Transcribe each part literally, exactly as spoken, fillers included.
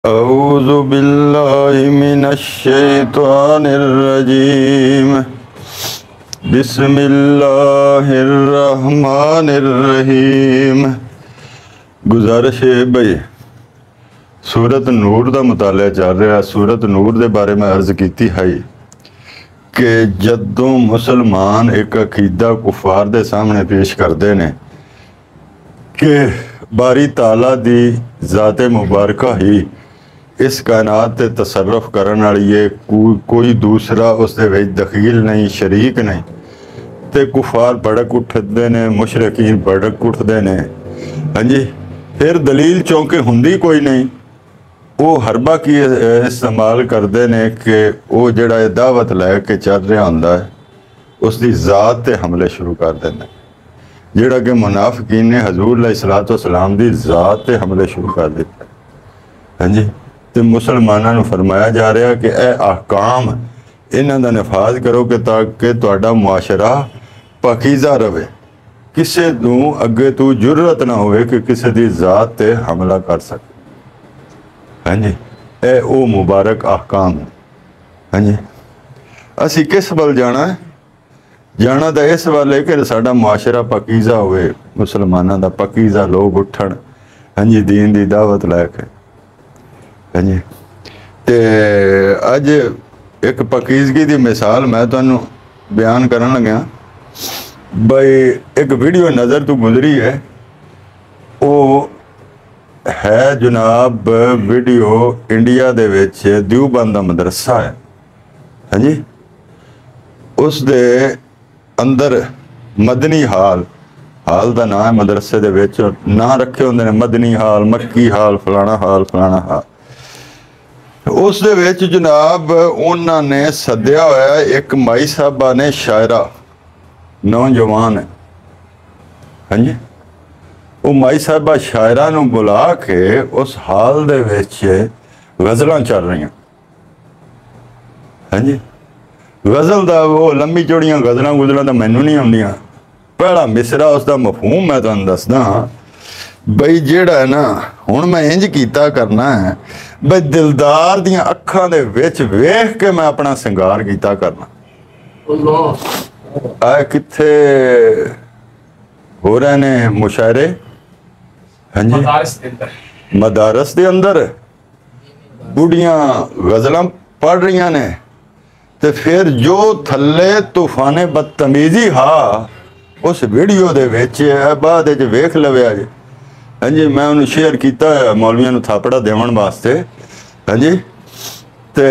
औज़ु बिल्लाहि मिनश शैतानिर रजीम। बिस्मिल्लाहिर रहमानिर रहीम। गुजारिश है भाई, सूरत नूर का मुताला चल रहा। सूरत नूर के बारे में अर्ज की है कि जदों मुसलमान एक अकीदा कुफार के सामने पेश करते हैं कि बारी ताला दी ज़ाते मुबारका ही इस कायनात ते तसर्रुफ करने वाली है, को, कोई दूसरा उस दखील नहीं, शरीक नहीं, तो कुफार भड़क उठते हैं, मुशरकीन भड़क उठते हैं। हाँ जी, फिर दलील चौंके होंगी कोई नहीं, वो हरबा की इस्तेमाल करते हैं कि वो जड़ा दावत लैके चल रहा होंदा है उसकी ज़ात ते हमले शुरू कर देंगे। जिहड़ा कि मुनाफिकीन ने हजूर अलैहिस्सलातु वस्सलाम दी ज़ात ते हमले शुरू कर दिते। हाँ जी, तो मुसलमानों को फरमाया जा रहा कि ए अहकाम इन्हां दा नफाज करो कि ताकि तुहाडा मुआशरा पाकीज़ा रहे, किसी नूं अगे तू जुर्रत ना होवे कि किसी दी ज़ात ते हमला कर सके। हाँ जी, ए ओ मुबारक अहकाम। हाँ जी, असी किस वल जाना है? जाना तो इस वाल है कि साडा मुआशरा पाकीज़ा होवे, मुसलमानों का पाकीज़ा लोग उठन। हाँ जी, दीन की दावत लैके। हाँ जी, तो अज एक पाकीज़गी की मिसाल मैं तुहानू बयान करन लग्या। बई एक वीडियो नज़र तो गुजरी है, वो है जनाब वीडियो इंडिया दे विच देवबंद दा मदरसा है। हाँ जी, उस दे अंदर मदनी हाल हाल का नाम है मदरसे दे विच, ना रखे होंदे ने मदनी हाल, मक्की हाल, फलाना हाल फलाना हाल। उस दे विच जनाब उन्होंने सद्या होया एक माई साहबा ने शायरा नौजवान है। हाँ जी, वो माई साहबा शायरा नूं बुला के उस हाल दे विच गज़लां चल रही। हाँ जी, गज़ल दा वो लंबी चौड़ियां गज़लां गुज़लां तो मैनू नहीं आउंदियां। पहला मिसरा उसका मफहूम मैं तुहानूं दसदा बई, जेड़ा है ना हुण मैं इंज कीता करना है बई दिलदार दियां अखां दे विच वेख के मैं अपना सिंगार कीता करना। आ कित्थे हो रहे ने मुशायरे? हाँ जी, मदारस दे अंदर बुढ़ियां गज़लां पढ़ रही ने, तो फिर जो थले तूफाने बदतमीजी हा उस वीडियो दे विच बाद विच वेख लविया जी। हाँ जी, मैं उन्हें शेयर किया मौलवियों को थापड़ा देवन वास्ते। हाँ जी, तो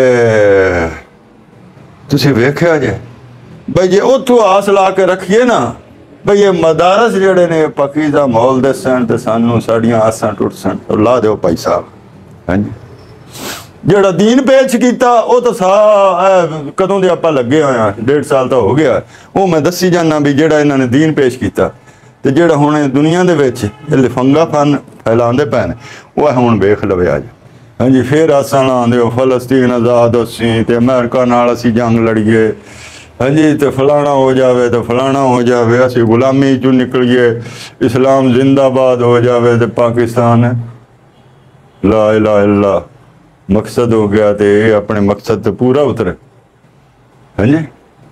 तुसीं वेख्या जे बई जे उत्थों आस ला के रखिए ना बई ये मदारस जड़े ने पाकीज़ा माहौल दसन तो सानू साड़ियां आसां टुट सन, तो ला दो भाई साहब। हाँ जी, जड़ा दीन पेश किया वो तो सा कदों दे आपां लगे हुए हैं, डेढ़ साल तो हो गया। वो मैं दसी जाना भी जेड़ा इन्होंने दीन पेश किया तो जेड़ा हुण दुनिया दे विच लिफंगा फन फैलांदे पे ने वो हुण वेख लवे अज। हाँ जी, फिर आसां लांदे हो फलस्तीन आज़ाद होसी ते अमेरिका नाल असीं जंग लड़ीए। हाँ जी, तो फलाना हो जाए तो फलाना हो जाए, असीं गुलामी चों निकलीए, इस्लाम जिंदाबाद हो जाए तो पाकिस्तान ला इलाहा इल्लल्लाह मकसद हो गया, तो ये अपने मकसद तो पूरा उतरे। हाँ जी,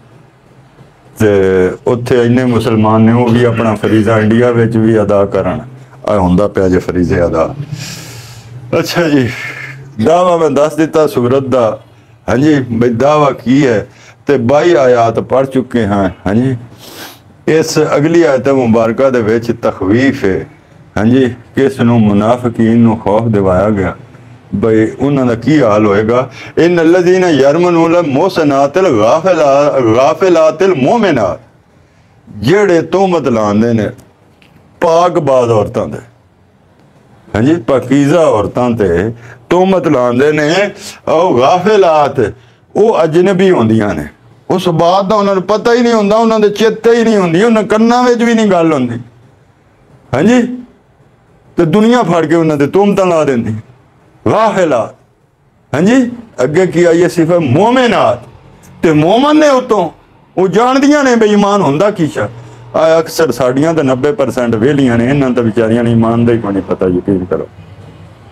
तो उत्थे इन्ने मुसलमान ने वो भी अपना फरीज़ा इंडिया विच भी अदा करन आ हुंदा पिया जे फरीज़े अदा। अच्छा जी, दावा मैं दस दिता सूरत दा। हाँ जी, बई दावा की है तो बाई आयात पढ़ चुके हैं। हाँ जी, इस अगली आयत मुबारका दे विच तखवीफ है। हाँ जी, किस नूं मुनाफिकीन नूं खौफ दिवाया गया बई उन्होंने की हाल होएगा। इन अल्लज़ीना यरमुनूल मुहसनातिल गाफिलातिल मोमिनात, जेड़े तोहमत लांदे ने पाकबाज औरतां दे। हाँ जी, पाकीज़ा औरतां ते तोहमत लांदे ने। और गाफिलात वो अजनबी होंदियां ने, उस बात का उन्होंने पता ही नहीं होंदा, उन्होंने चेते ही नहीं होंदी, उन्होंने कन्नां विच भी नहीं गल होंदी। हाँ जी, तो दुनिया फड़ के उन्होंने तोहमतां ला देंदी गाफिलात। हाँ जी, अगे की आई है सिफत मोमिनात, ते मोमन ने उतों वो जानदियां ने बेईमान होंदा की शा। अक्सर साड़ियां तो नब्बे परसेंट वेलियां ने, इन्हां तो बेचारियां ने ईमान दा ही कोई नहीं पता, यकीन करो।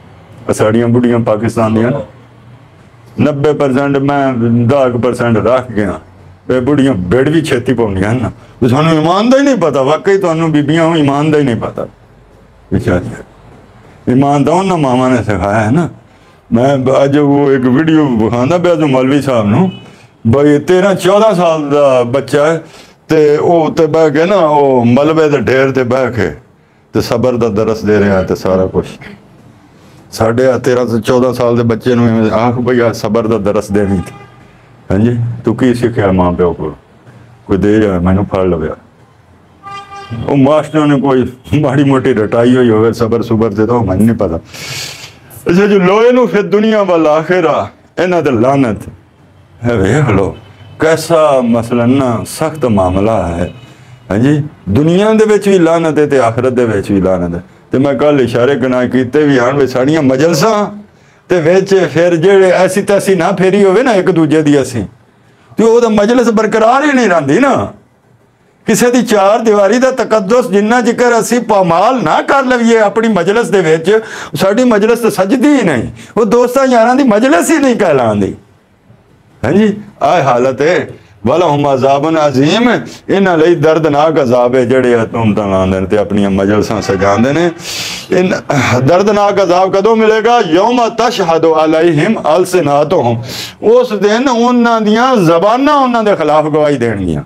साड़ियाँ बुढ़ियाँ पाकिस्तान दियां नब्बे परसेंट मैं दस परसेंट रख गया वे बुढ़ियाँ बेड़ भी छेती पाउंदियां ना सानू ईमान का ही नहीं पता वाकई तुहानू बीबियां ईमान का ही नहीं पता बेचारी ईमान तो उन्होंने मामा ने सिखाया है ना। मैं अज वो एक वीडियो विखांदा पिया जो मौलवी साहब नू भाई तेरह चौदह साल का बच्चा है तो वो तो बह के ना वो मलबे के ढेर से बह के तो सबर का दरस दे रहा है तो सारा कुछ साढ़े तेरह से चौदह साल के बच्चे नू आख भाई आ सबर का दरस देनी थी। हाँ जी तू की सीखा माँ प्यो को कोई दे जाए मैनू फड़ लव्या वो मास्टर ने कोई माड़ी मोटी रटाई हुई हो सबर सुबर से तो मैं नहीं पता। अच्छा जो लोए नू फिर दुनिया वाल आखिरा इन्हों तो लानत है वेख लो कैसा मसलन ना सख्त मामला है। हाँ जी दुनिया दे विच भी लानत है तो आखिरत दे विच भी लानत है। तो मैं कल इशारे गना किते भी हैं भी साड़ियाँ मजलसा ते विच फिर जेड़े ऐसी तैसी ना फेरी होवे ना एक दूजे दी असी तो वो मजलिस बरकरार ही नहीं रहिंदी ना। किसी की चार दीवारी का तकद्दुस जिन्ना जिकर असी पामाल ना कर लवीए अपनी मजलिस दे विच साडी मजलिस तो सजदी ही नहीं वो दोस्तां यारां दी मजलिस ही नहीं कहलांदी। हाँ जी आ हालत है वलहुम अज़ाबुन अज़ीम इन्हां लई दर्दनाक अज़ाब है जेड़े हुकूमतां लांदे ने ते अपनी मजलिसां सजांदे ने। इन दर्दनाक अज़ाब कदों मिलेगा यौम तशहदु अलैहिम अलसिनातुहुम उस दिन उन्हां दियां ज़बानां उन्हां दे खिलाफ गवाही देणगियां।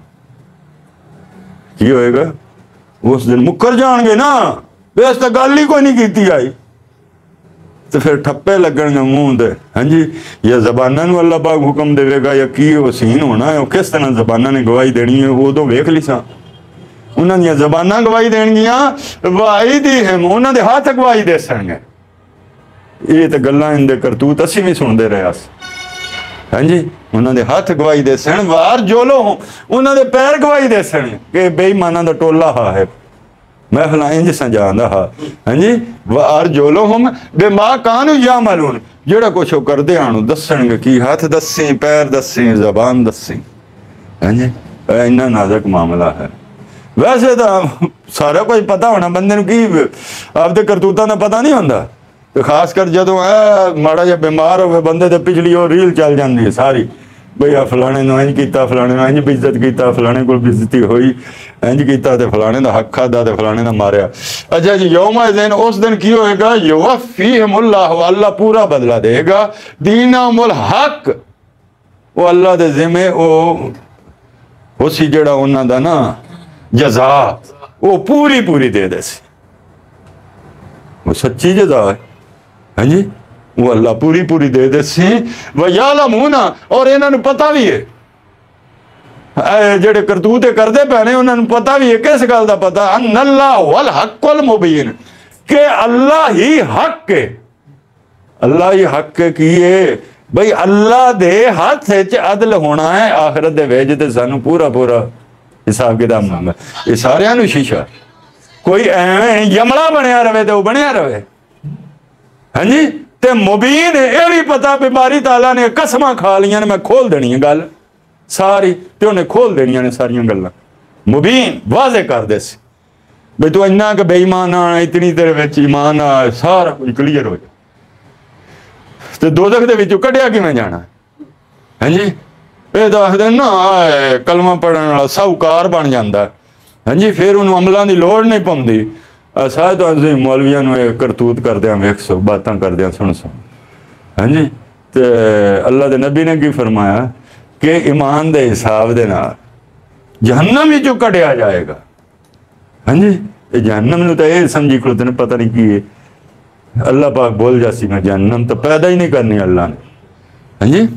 की होएगा उस दिन मुकर जाएंगे ना बेस तो गल ही कोई नहीं की आई तो फिर ठप्पे लगन मूँह दे। हाँ जी या जबाना अल्लाह पाक हुक्म देगा या की वो सीन होना है किस तरह जबाना ने गवाही देनी है वो तो वेख ली सा उन्होंने जबाना गवाही देनिया वाही दी है उन्होंने हाथ गवाही दे सकेंगे ये तो गल्लां इनके करतूत असी भी सुनते रहे। हाँ जी उन्होंने हाथ गवाही दे सन वार जोलो हो उन्होंने पैर गवाही दे सन कि बेईमाना का टोला हा है महफिल इंज सजांदा हा। हाँ जी वार जोलो हम बेमा कानू या मालून जेड़ा कुछ वो करते आनू दसणगे की हाथ दसी पैर दसी जबान दसी। हाँ जी इन्ना नाजुक मामला है। वैसे तो सारा कुछ पता होना बंदे नूं की आपदे करतूतां दा पता नहीं होंदा तो खासकर जो है माड़ा जा बीमार हो बंदे तो पिछली वो रील चल जाती है सारी बई आ फलाने इंज किया फलाने इंज बेइज्जत किया फलाने को बेइज्जती हुई इंज किया तो फलाने का हक खादा तो फलाने का मारिया। अच्छा जी यौम दिन उस दिन की होएगा युवफ़्फ़ीहिमुल्लाहु अल्लाह पूरा बदला देगा दीनहुमुल हक वो अल्लाह दे ज़िम्मे वो उसी जड़ा उन्हां दा ना जज़ा वो पूरी पूरी दे दे सी वो सच्ची जज़ा है। हाँ जी वो अल्लाह पूरी पूरी दे दे सी व यालमूना और इन्होंने पता भी है जेड़े करतूत करते पे ने उन्होंने पता भी है किस गल का पता अन्नल्लाह वल हक़्क़ुल मुबीन के अल्लाह ही हक के अल्लाह ही हक के किए भाई अल्लाह दे हाथ च अदल होना है आखिरत दे विच ते सानू पूरा पूरा हिसाब किताब मंगना ये सारियां नू शीशा कोई एवें यमला बनया रहे तो बनया रहे। हाँ जी ते मुबीन ये भी पता बीमारी ताला ने कसमां खा लियां ने मैं खोल देनी है गल सारी ते उन्हें खोल देनियां ने सारियां गल्लां मुबीन वाजे कर दे सी भाई तू इन्ना के बेईमान आ इतनी तेरे विच ईमान आ सारा कुछ क्लीयर हो जाए ते दोज़ख दे विचों कढिया किवें जाना। हाँ जी ये दसदे ना कलमा पढ़ने वाला साहूकार बन जाता है। हाँ जी फिर उन्होंने अमलों की लोड़ नहीं पाती शायद तो असं मौलविया करतूत करदे वेख सो बातें करदे सुन सो। हाँ जी तो अल्लाह के नबी ने की फरमाया कि ईमान के हिसाब के नाल जहन्नम विचों कढ़िया जाएगा। हाँ जी ये जहन्नम नूं तो यह समझी खलोते ने पता नहीं की है अल्लाह पाक बोल जासी मैं जहन्नम तो पैदा ही नहीं करनी अल्लाह ने। हाँ जी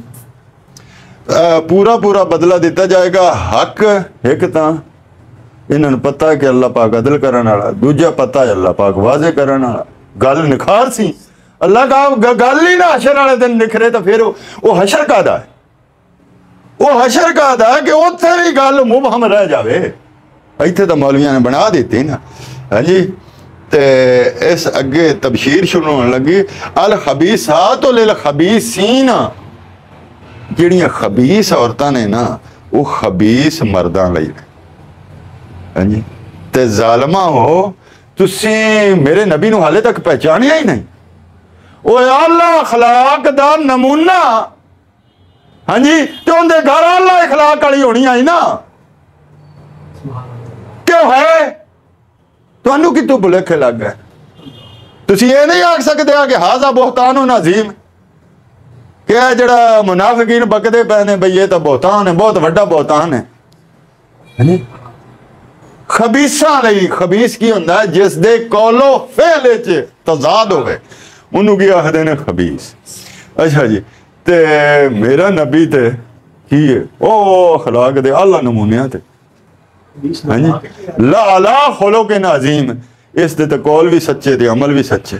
पूरा पूरा बदला दिता जाएगा हक एक तो इन्होंने पता है कि अल्लाह पाक अदल करने वाला दूजा पता है अल्लाह पाक वाजे करने वाला गल निखार सी अल्लाह का गल ही ना हशर वाले दिन निखरे तो फिर वो हशर का दा है वो हशर का दा है कि उत्थे भी गल मुबहम रह जावे इत्थे तो मौलवियां ने बना दी ना। हाँ जी ते इस अगे तबशीर शुरू होने लगी अल खबीसात लिल खबीसीन जिहड़ियां खबीस औरतां ने ना वो खबीस मर्दां लई। हाँ जी ते जालमा हो तुसी मेरे नबी नूं हाले तक पहचानिया ही नहीं वो आला अखलाक दा नमूना। हाँ जी, तो उनके घर आला अखलाक वाली होनी आई ना, क्यों है तुहानू कितों भुलेखे लग गए? तुसी ये नहीं आख सकते कि हाजा बोहतान नाजीम, कि जड़ा मुनाफिकीन बकदे पे ने बई ये तो बोहतान है, बहुत वड्डा बोहतान है। खबीसा नहीं, खबीस की होंदा है जिस दे कौलो फेले च तजाद होवे, उन्होंने की आखदे ने खबीस। अच्छा जी, ते मेरा नबी ते की है ओ अखलाक दे आला नमूने ते, हाँ जी, ला अला खुलो के नाजीम, इस दे ते कौल भी सच्चे ते अमल भी सच्चे।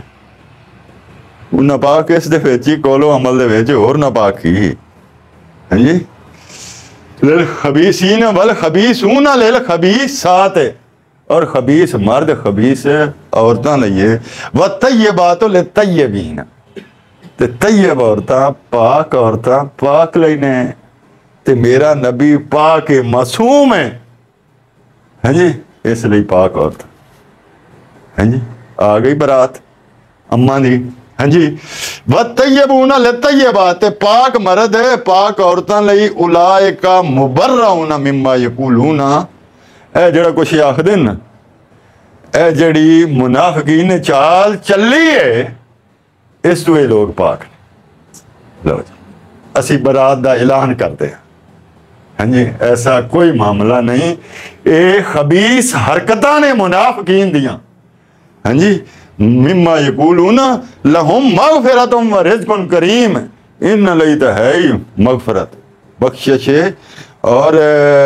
नापाक इस दे विच ही, कौलो अमल दे विच होर नापाक ही। हाँ जी, लिल खबीसीन वल खबीसून लिल खबीसात, और खबीस मर्द खबीस औरतां लईए, व तय्यबात लिल तय्यबीन, ते तय्यब औरतां पाक औरतां पाक लई ने, ते मेरा नबी पाक मासूम है। हाँ जी, इसलिए पाक औरत। हाँ जी, आ गई बरात अम्मा दी। हाँ जी, व तय्यबून लिल तय्यबात, पाक मर्द है पाक औरतां लई, उलाइका मुबर्रऊन मिम्मा यकूलून, ए जड़ा कुछ आखदे ना, ए जड़ी मुनाफिकीन ने चाल चली है, इस तो ये लोग पाक ने। लो जी, असी बरात दा ऐलान करते हैं। हाँ जी, ऐसा कोई मामला नहीं, ये खबीस हरकतां ने मुनाफिकीन दियां। हाँ जी, मिम्मा यकूलून लहुम मगफिरतुम व रिज़्कुन करीम, इन लई तो है ही मगफरत, बख्शिश और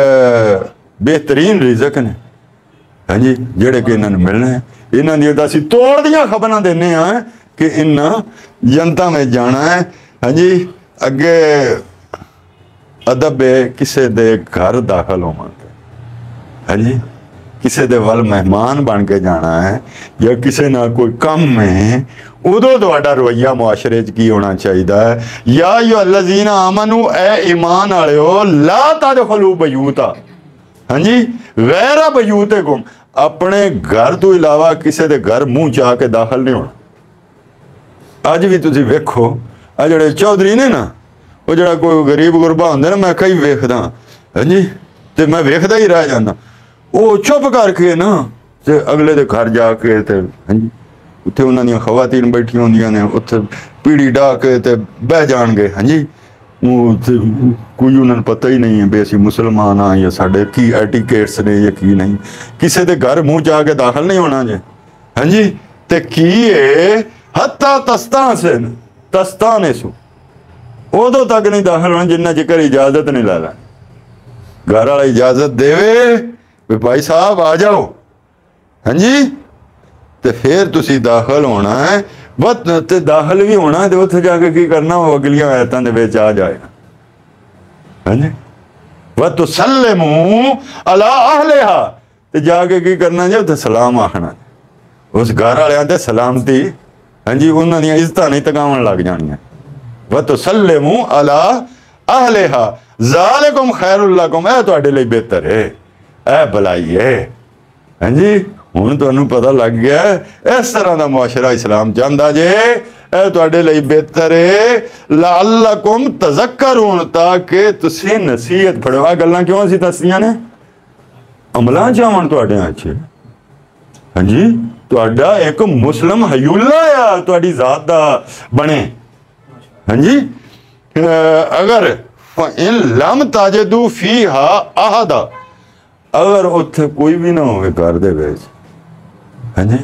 बेहतरीन रिज़्क ने। हाँ जी, जेड़े कि इन्होंने मिलने हैं, इन्हों दी असीं तोड़ दियां खबरां देने हैं कि इन्ना जनता में जाना है। हाँ जी, अगे अदब किसे दे घर दाखिल होवांगे, हाँ जी, किसे दे वल मेहमान बन के जाना है, या किसे ना कोई कम है, उदों तुहाडा रवैया मुआशरे च की होना चाहिए है। या अय्युहल्लज़ीना आमनू, ए ईमान वालिओ, ला तदखुलू बयूता, हाँ जी, गैर बयूतिकुम, अपने घर तो इलावा किसी के घर मुंह चाह के दाखिल नहीं होना। अज भी तुसीं वेखो आ जड़े चौधरी ने ना, वो जड़ा कोई गरीब गुरबा होंगे ना, मैं कई वेखदा, हाँ जी, तो मैं वेखदा ही रह जाना, वो चुप करके ना ते अगले दे घर जाके ते, हाँ जी, उत्थे उन्हां दी खवातीन बैठी होंदियां ने, उत्थे पीड़ी डाह के ते बह जाणगे। हाँ जी, कोई उन्होंने पता ही नहीं है भी असी मुसलमान हाँ, या साढ़े की एटिकेट्स ने या की नहीं, किसी के घर मुँह जा के दाखिल नहीं होना जे। हाँ जी, ते की है हत्ता तस्ता से तस्ता ने सु, उदों तक नहीं दाखिल होना जिन्ना चिकर इजाजत नहीं ला ला, घर वाला इजाजत देवे भी भाई साहब आ जाओ। हाँ जी, तो फिर तुसी दाखिल होना है, बस ते दाखिल भी होना है, तो उत्थे जाके की करना, वो अगलियां आयतां दे विच आ जाएगा। हाँ जी, व तुसल्लिमू अला अहलिहा, ते जाके की करना जे उत्थे सलाम आखना, उस घर वालियां ते सलामती। हाँ जी, उन्हां दी इज्जतां नहीं तकावन लग जाणियां। व तुसल्लिमू अला अहलिहा ज़ालिकुम खैरुल लकुम, ए तुहाडे लई बेहतर है, ए भलाई है। हाँ जी, हुण तुहानूं पता लग गया इस तरह का मुआशरा इस्लाम चाहता जे, ए तुहाडे लई बेहतर है, लअल्लकुम तज़क्करून, ताकि तुसीं नसीहत फड़ो। आ गल्लां क्यों असीं दस्सियां ने? अमलां च आउण तुहाडे अच्छे। हाँ जी, तुहाडा एक मुस्लिम हयूला आ तुहाडी जात दा बने। हाँ जी, अगर इन लम ताजदू फीहा अहदा, अगर उत्थे कोई भी ना होवे घर दे विच, हाँ जी,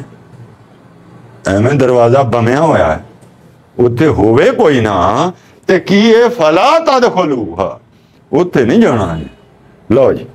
एवें दरवाजा बनिया होया है, उत्थे होवे कोई ना, ते की है फला तदखुलूहा, उत्थे नहीं जाना जी। लो जी,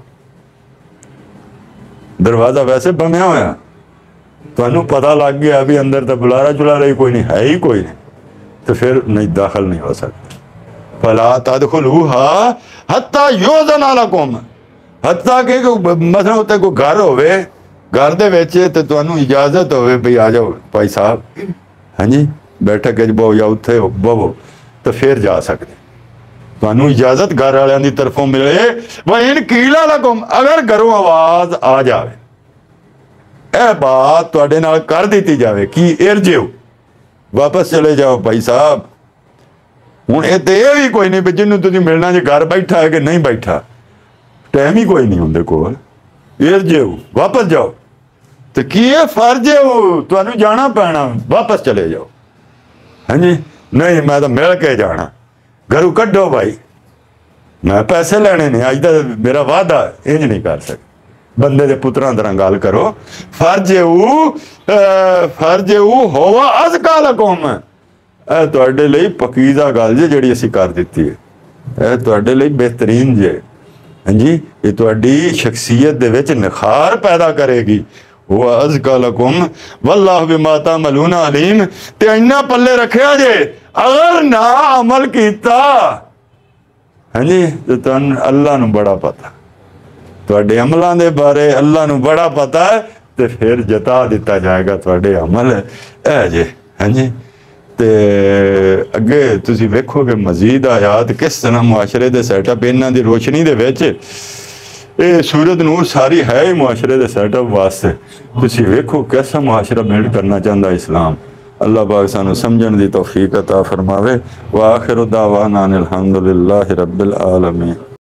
दरवाजा वैसे बनिया होया, तुहानूं पता लग गया भी अंदर तो बुलारा चुलारा ही कोई नहीं, है ही कोई नहीं, तो फिर नहीं दाखिल नहीं हो सकते। फला तदखुलूहा हत्ता युज़न लकुम, हत्ता कि मतलब उत्ते कोई घर होवे, घर दे विच ते तुहानूं इजाजत होवे भी आ जाओ भाई साहब, हाँ जी, बैठक च बहो या उत्थे बहो, तो फिर जा सकते। तुहानूं इजाजत घर वालियां दी तरफों मिले। व इन कीला लकुम, अगर घरों आवाज आ जाए, ए बात तुहाडे नाल कर दी जाए कि इरजिओ, वापस चले जाओ भाई साहब। हूँ ये तो यह भी कोई नहीं भी जिन्होंने तुम मिलना जो घर बैठा है कि नहीं बैठा, टाइम ही कोई नहीं होंगे कोल, फिर जो वापस जाओ तो की है फर्ज है वो तुहानू जाना पैना, वापस चले जाओ। हाँ जी, नहीं मैं तो मिल के जाना, घरों कड्डो भाई, मैं पैसे लेने नहीं, अज तक मेरा वादा इंज नहीं कर सकता। बंदे दे पुत्रां तरह गल करो, फर्ज ऊ फर्ज ऊ होवा अज काल कौम, यह तुहाडे लई पकीज़ा गल जे जिहड़ी असीं कर दित्ती है, यह तुहाडे लई बेहतरीन जे। हाँ जी, ये तुहाडी शख्सियत दे विच निखार पैदा करेगी। वो अज काल कौम वल्लाहु बिमा तामलून अलीम, ते इन्ना पल्ले रखिया जे अगर ना अमल कीता, हाँ जी, तो तुहानू अल्लाह नू बड़ा पता, तुहाडे अमलों के बारे अल्लाह नू बड़ा पता है, तो फिर जता दिता जाएगा तुहाडे अमल है जे। हाँ जी, तो अगे तुसी वेखोगे मजीद आयात किस तरह मुआशरे के सैटअप इन्हां दी रोशनी दे विच, ये सूरत नूर सारी है ही मुआशरे के सैटअप वास्ते। तुसी वेखो कैसा मुआशरा बिल्ड करना चाहता इस्लाम। अल्लाह पाक सानू समझण दी तौफीक अता फरमावे। व आखिरु दावाना अनिल हम्दुलिल्लाहि रब्बिल आलमीन।